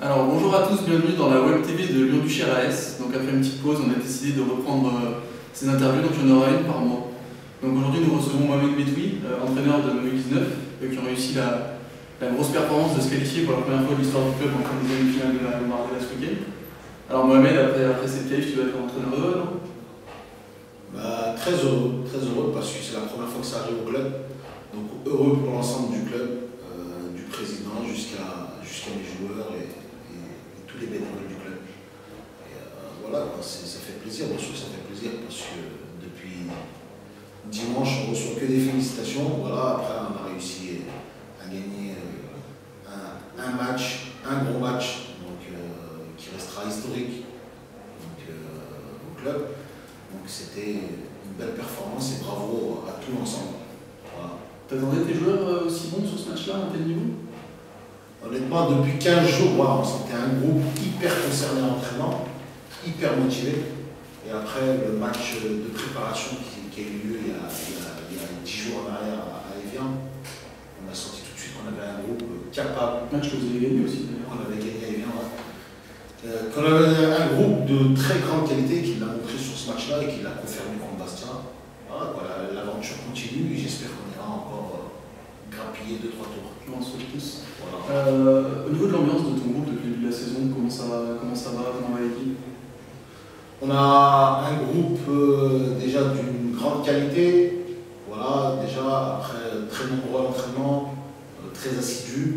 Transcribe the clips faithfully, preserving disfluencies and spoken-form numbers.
Alors bonjour à tous, bienvenue dans la web T V de Lyon-Duchère A S. Donc après une petite pause, on a décidé de reprendre euh, ces interviews, donc il y en aura une par mois. Donc aujourd'hui nous recevons Mohamed Metoui, euh, entraîneur de U dix-neuf, euh, qui ont réussi la, la grosse performance de se qualifier pour la première fois de l'histoire du club en fin de demi-finale de la Gambardella ce week-end. Alors Mohamed, après, après cette qualif, tu vas être entraîneur heureux, non? Bah, très heureux, très heureux parce que c'est la première fois que ça arrive au club. Donc heureux pour l'ensemble du club, euh, du président jusqu'à jusqu'à mes joueurs et, et, et tous les bénévoles du club. Et euh, voilà, ça fait plaisir, bien sûr ça fait plaisir parce que depuis dimanche on reçoit que des félicitations. Voilà, après on a réussi à gagner un, un match, un gros match donc, euh, qui restera historique donc, euh, au club. Donc c'était une belle performance et bravo à tout l'ensemble. Voilà. T'attendais tes joueurs aussi bons sur ce match-là, à tel niveau? Honnêtement, depuis quinze jours, voilà, on sentait un groupe hyper concerné à l'entraînement, hyper motivé. Et après le match de préparation qui, qui a eu lieu il y a, il y a, il y a dix jours en arrière à, à Evian, on a senti tout de suite qu'on avait un groupe capable. Match que vous avez gagné aussi d'ailleurs. On avait gagné à Evian, ouais. Euh, qu'on avait un groupe de très grande qualité qui l'a montré sur ce match-là et qui l'a confirmé contre Bastia. Voilà, voilà, l'aventure continue et j'espère qu'on ira encore euh, grappiller deux trois tours. Je m'en souhaite tous. Voilà. Euh, au niveau de l'ambiance de ton groupe depuis le début de la saison, comment ça va, comment ça va, comment va l'équipe? On a un groupe euh, déjà d'une grande qualité, voilà, déjà après très nombreux à l'entraînement, euh, très assidus.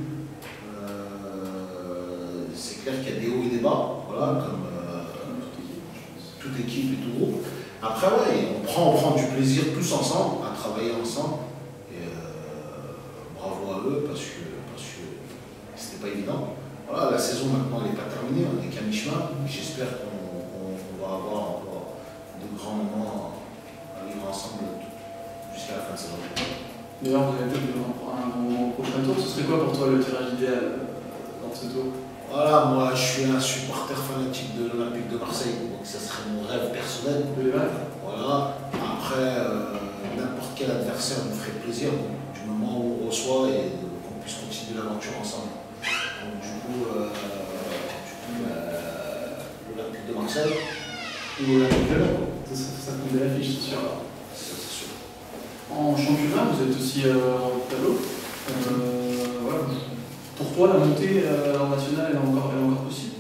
Euh, c'est clair qu'il y a des hauts et des bas, voilà, comme euh, toute équipe et tout groupe. Après, ouais, on prend, on prend du plaisir tous ensemble, à travailler ensemble. Et euh, bravo à eux parce que, parce que c'était pas évident. Voilà, la saison maintenant elle n'est pas terminée, on n'est qu'à mi-chemin. J'espère qu'on qu qu va avoir encore de grands moments à vivre ensemble jusqu'à la fin de saison. D'ailleurs, vous avez peut-être un, un prochain tour. Ce serait quoi pour toi le tirage idéal dans ce tour? Voilà, moi je suis un supporter fanatique de l'Olympique de Marseille, donc ça serait mon rêve personnel. De les battre? Voilà. Après, euh, n'importe quel adversaire me ferait plaisir, donc, du moment où on reçoit et qu'on puisse continuer l'aventure ensemble. Donc du coup, euh, du coup euh, l'Olympique de Marseille ou l'Olympique de Lyon. Ça, ça, ça compte des affiches, c'est sûr. C'est sûr. En championnat, vous êtes aussi euh, en tableau. Euh, voilà. Pour toi, la montée euh, en national, elle est encore, elle est encore possible?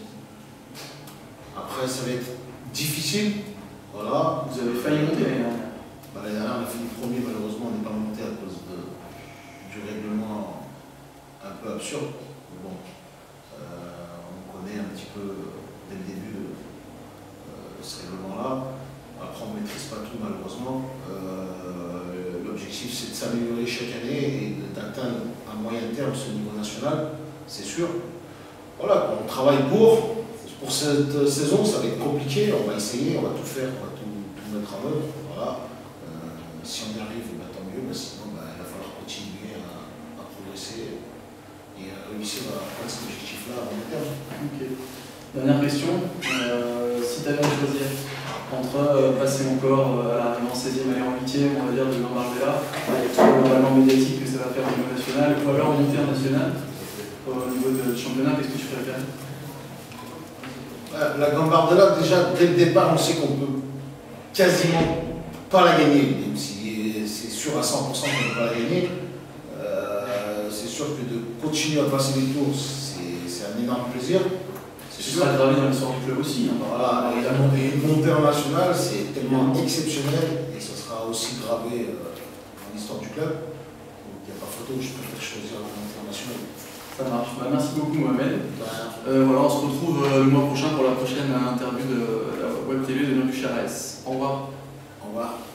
Après, ça va être difficile. Voilà. Vous avez failli monter l'année dernière. Bah, l'année dernière, on a fini premier, malheureusement, on n'est pas monté à cause de, du règlement un peu absurde. Mais bon, euh, on connaît un petit peu dès le début euh, ce règlement-là. Après, on ne maîtrise pas tout, malheureusement. Euh, L'objectif, c'est de s'améliorer chaque année et d'atteindre à moyen terme ce niveau national, c'est sûr. Voilà, on travaille pour. Pour cette saison, ça va être compliqué, on va essayer, on va tout faire, on va tout, tout mettre en œuvre. Voilà. Euh, si on y arrive, bah, tant mieux, mais sinon bah, il va falloir continuer à, à progresser et à réussir à atteindre cet objectif-là à long terme. Ok. Dernière question, euh, si tu avais à choisir entre euh, passer encore euh, à l'arrivée en seizième, aller en huitième, on va dire, de Gambardella, avec tout le règlement médiatique que ça va faire au niveau national, ou alors monter en national, au niveau du championnat, qu'est-ce que tu préfères? La Gambardella, déjà, dès le départ, on sait qu'on peut quasiment pas la gagner, même si c'est sûr à cent pour cent qu'on ne peut pas la gagner. Euh, c'est sûr que de continuer à passer les tours, c'est un énorme plaisir. Ce sera gravé dans l'histoire du club aussi. Hein, voilà, et la montée, montée en national, c'est tellement exceptionnel et ce sera aussi gravé euh, dans l'histoire du club. Donc il n'y a pas photo, je préfère choisir la montée en national. Ça marche. Bah, merci beaucoup Mohamed. Bah, euh, voilà, on se retrouve euh, le mois prochain pour la prochaine interview de la web T V de Lyon-Duchère A S. Au revoir. Au revoir.